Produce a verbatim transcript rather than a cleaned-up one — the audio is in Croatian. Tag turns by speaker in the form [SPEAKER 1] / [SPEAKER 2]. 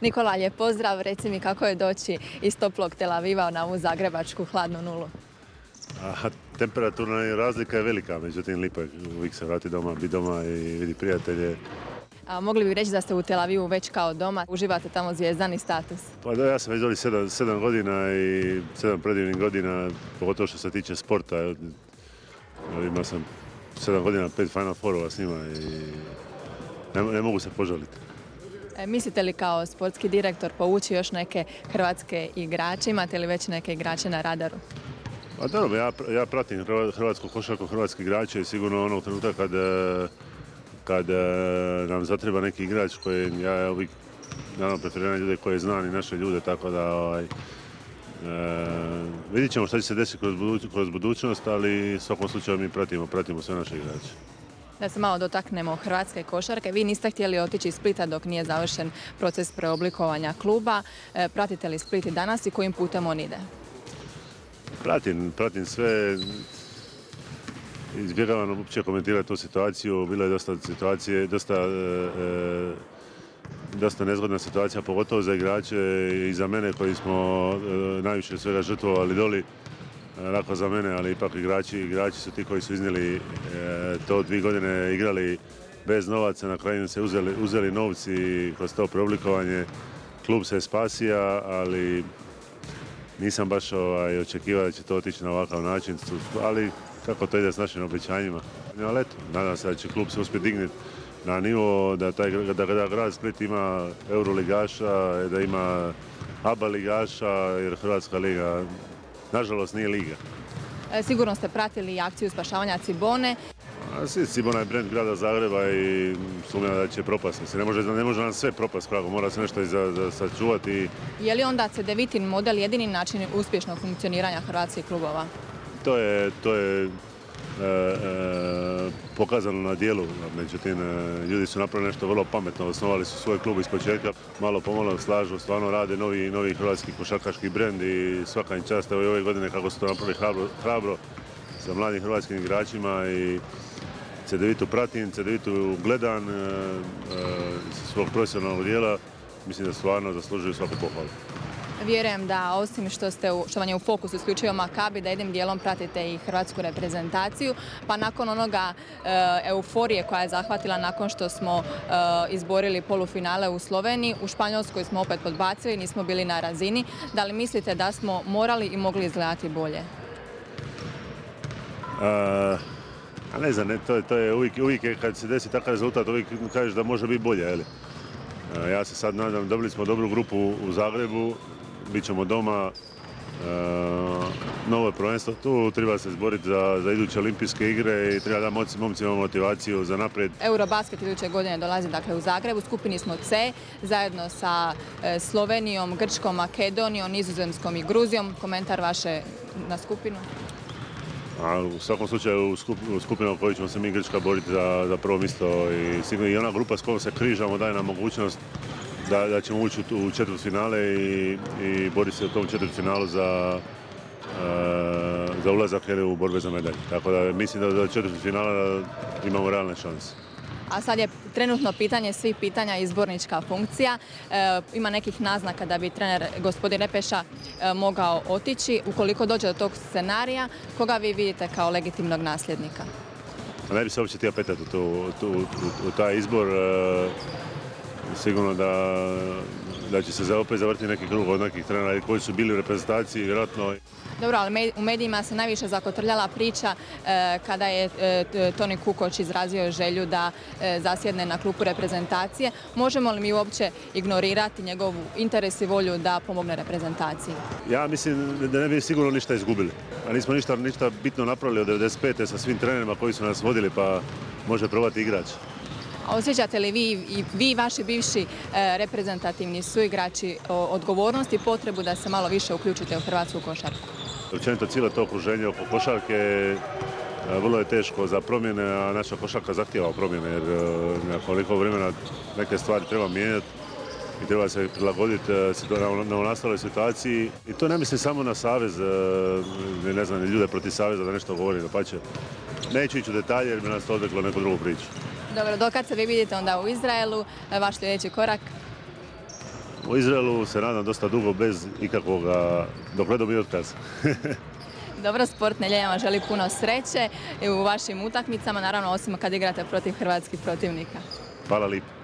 [SPEAKER 1] Nikola, lijep pozdrav. Reci mi kako je doći iz toplog Tel Aviva na ovu zagrebačku hladnu nulu?
[SPEAKER 2] A, temperaturna razlika je velika, međutim lipo je uvijek se vrati doma, biti doma i vidi prijatelje.
[SPEAKER 1] A mogli bi reći da ste u Tel Avivu već kao doma, uživate tamo zvijezdani status?
[SPEAKER 2] Pa da, ja sam već doli sedam, sedam godina i sedam predivnih godina, pogotovo što se tiče sporta. Imao sam sedam godina, pet Final Fourova s njima i ne, ne mogu se požaliti.
[SPEAKER 1] E, mislite li kao sportski direktor povući još neke hrvatske igrače? Imate li već neke igrače na radaru?
[SPEAKER 2] Pa dobro, ja, ja pratim hrvatsku košarku, hrvatski igrače i sigurno onog trenutka kad, kad nam zatreba neki igrač koji ja uvijek naravno preferiram ljude koje znam i naše ljude, tako da ovaj, e, vidit ćemo šta će se desiti kroz, buduć, kroz budućnost, ali u svakom slučaju mi pratimo, pratimo sve naše igrače.
[SPEAKER 1] Da se malo dotaknemo hrvatske košarke. Vi niste htjeli otići iz Splita dok nije završen proces preoblikovanja kluba. E, pratite li Split i danas i kojim putem on ide?
[SPEAKER 2] Pratim, pratim sve. Izbjegavam uopće komentirati tu situaciju. Bilo je dosta situacije, dosta, e, dosta nezgodna situacija, pogotovo za igrače i za mene koji smo e, najviše svega žrtvovali doli. Lako za mene, ali ipak igrači, igrači su ti koji su iznijeli e, to dvije godine igrali bez novaca, na kraju se uzeli, uzeli novci kroz to preoblikovanje. Klub se je spasio, ali nisam baš ovaj, očekivao da će to otići na ovakav način, ali kako to ide s našim obećanjima. Ali eto, nadam se da će klub se uspjeti dignuti na nivo da, taj, da, da grad Split ima Euroligaša, da ima A B A ligaša, jer Hrvatska liga nažalost nije liga.
[SPEAKER 1] E, sigurno ste pratili akciju spašavanja Cibone.
[SPEAKER 2] Cibona je brend grada Zagreba i sumnjam da će propasti. Ne može, ne može nam sve propast, pravo, mora se nešto i za, za sačuvati.
[SPEAKER 1] Je li onda Cedevitin model jedini način uspješnog funkcioniranja hrvatskih klubova?
[SPEAKER 2] To je, to je e, e, pokazano na dijelu, međutim e, ljudi su napravili nešto vrlo pametno, osnovali su svoj klub iz početka, malo pomalo slažu, stvarno rade novi, novi hrvatski košarkaški brend i svaka im čast, evo i ove godine kako su to napravili hrabro, hrabro sa mladim hrvatskim igračima i Cedevitu pratim, Cedevitu gledam e, e, svog profesionalnog dijela, mislim da stvarno zaslužuju svaku pohvalu.
[SPEAKER 1] Vjerujem da osim što, ste u, što vam je u fokusu isključio Makabi, da jednim dijelom pratite i hrvatsku reprezentaciju, pa nakon onoga e, euforije koja je zahvatila nakon što smo e, izborili polufinale u Sloveniji, u Španjolskoj smo opet podbacili, nismo bili na razini. Da li mislite da smo morali i mogli izgledati bolje?
[SPEAKER 2] A, a ne znam, ne, to, je, to je uvijek, uvijek kad se desi takav rezultat, uvijek kažeš da može biti bolje. Jeli? A, ja se sad nadam, dobili smo dobru grupu u Zagrebu, bit ćemo doma, e, novo je prvenstvo tu, treba se izboriti za, za iduće olimpijske igre i treba da momcima motivaciju za naprijed.
[SPEAKER 1] Eurobasket iduće godine dolazi dakle, u Zagrebu, u skupini smo C, zajedno sa e, Slovenijom, Grčkom, Makedonijom, Nizozemskom i Gruzijom. Komentar vaše na skupinu?
[SPEAKER 2] A u svakom slučaju u, skup, u skupinu u kojoj ćemo se mi Grčka boriti za, za prvo mjesto i sigurno i ona grupa s kojom se križamo daje nam mogućnost Da, da ćemo ući u četvrtfinale i, i boriti se u tom četvrtfinalu za, uh, za ulazak u borbe za medalje. Tako da mislim da za četvrtfinala imamo realne šanse.
[SPEAKER 1] A sad je trenutno pitanje svih pitanja izbornička funkcija. E, ima nekih naznaka da bi trener gospodin Repeša e, mogao otići. Ukoliko dođe do tog scenarija, koga vi vidite kao legitimnog nasljednika?
[SPEAKER 2] Ne bi se uopće htio petati u, u, u, u taj izbor. E, Sigurno da, da će se opet zavrti neki krug od nekih trenera koji su bili u reprezentaciji, vjerojatno.
[SPEAKER 1] Dobro, ali u medijima se najviše zakotrljala priča e, kada je e, Toni Kukoč izrazio želju da e, zasjedne na klupu reprezentacije. Možemo li mi uopće ignorirati njegov interes i volju da pomogne reprezentaciji?
[SPEAKER 2] Ja mislim da ne bi sigurno ništa izgubili. A nismo ništa, ništa bitno napravili od devedeset pete sa svim trenerima koji su nas vodili, pa može probati igrač.
[SPEAKER 1] A osjećate li vi i vi vaši bivši e, reprezentativni suigrači o, odgovornost i potrebu da se malo više uključite u hrvatsku košarku?
[SPEAKER 2] Općenito cijelo to okruženje oko košarke e, vrlo je teško za promjene, a naša košarka zahtijeva promjene jer e, koliko vremena neke stvari treba mijenjati i treba se prilagoditi e, na novonastaloj situaciji. I to ne mislim samo na savez, e, ne znam, ljude protiv saveza da nešto govori, dapače. Neću ići u detalje jer bi nas to odreklo neku drugu priču.
[SPEAKER 1] Dobro, dokad se vi vidite onda u Izraelu, vaš sljedeći korak?
[SPEAKER 2] U Izraelu se nadam dosta dugo bez ikakvog, dok ne dobijem otkaz.
[SPEAKER 1] Dobro, Sport nedjelja vam želi puno sreće u vašim utakmicama, naravno osim kad igrate protiv hrvatskih protivnika.
[SPEAKER 2] Hvala lijepo.